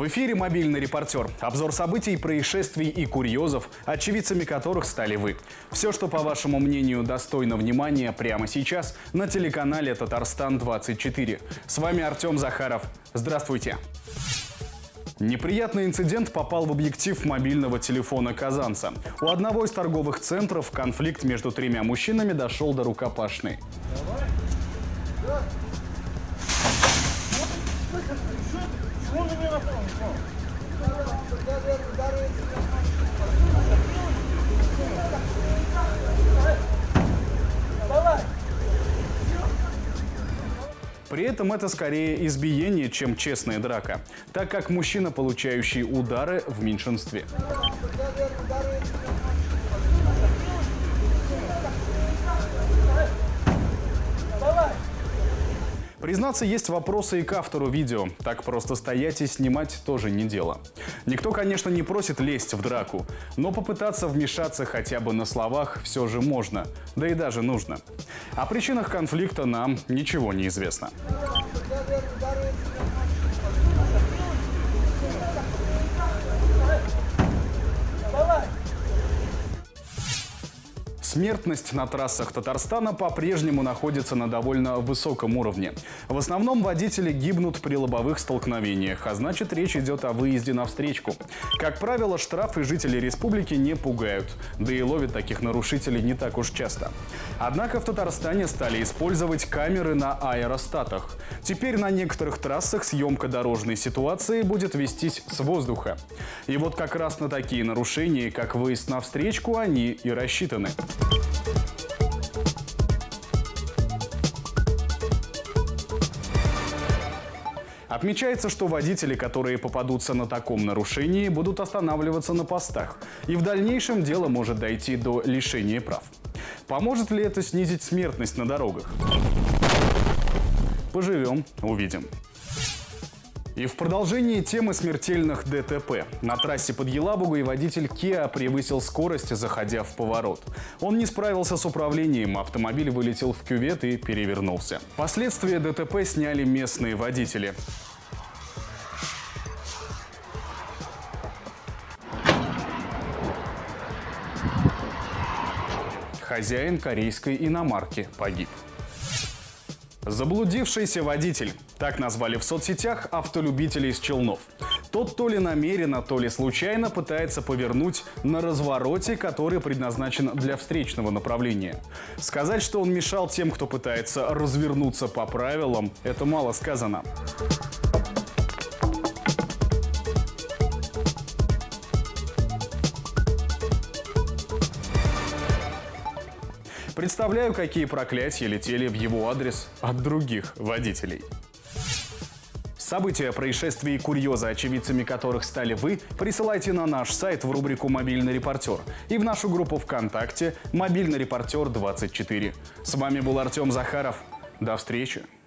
В эфире «Мобильный репортер». Обзор событий, происшествий и курьезов, очевидцами которых стали вы. Все, что, по вашему мнению, достойно внимания прямо сейчас на телеканале «Татарстан-24». С вами Артем Захаров. Здравствуйте. Неприятный инцидент попал в объектив мобильного телефона казанца. У одного из торговых центров конфликт между тремя мужчинами дошел до рукопашной. При этом это скорее избиение, чем честная драка, так как мужчина, получающий удары, в меньшинстве. Признаться, есть вопросы и к автору видео. Так просто стоять и снимать тоже не дело. Никто, конечно, не просит лезть в драку, но попытаться вмешаться хотя бы на словах все же можно, да и даже нужно. О причинах конфликта нам ничего не известно. Смертность на трассах Татарстана по-прежнему находится на довольно высоком уровне. В основном водители гибнут при лобовых столкновениях, а значит, речь идет о выезде на встречку. Как правило, штрафы жителей республики не пугают, да и ловят таких нарушителей не так уж часто. Однако в Татарстане стали использовать камеры на аэростатах. Теперь на некоторых трассах съемка дорожной ситуации будет вестись с воздуха. И вот как раз на такие нарушения, как выезд на встречку, они и рассчитаны. Отмечается, что водители, которые попадутся на таком нарушении, будут останавливаться на постах. И в дальнейшем дело может дойти до лишения прав. Поможет ли это снизить смертность на дорогах? Поживем, увидим. И в продолжении темы смертельных ДТП. На трассе под Елабугой водитель Kia превысил скорость, заходя в поворот. Он не справился с управлением, автомобиль вылетел в кювет и перевернулся. Последствия ДТП сняли местные водители. Хозяин корейской иномарки погиб. Заблудившийся водитель. Так назвали в соцсетях автолюбителей из Челнов. Тот то ли намеренно, то ли случайно пытается повернуть на развороте, который предназначен для встречного направления. Сказать, что он мешал тем, кто пытается развернуться по правилам, это мало сказано. Представляю, какие проклятия летели в его адрес от других водителей. События, происшествия и курьезы, очевидцами которых стали вы, присылайте на наш сайт в рубрику «Мобильный репортер» и в нашу группу ВКонтакте «Мобильный репортер 24». С вами был Артем Захаров. До встречи!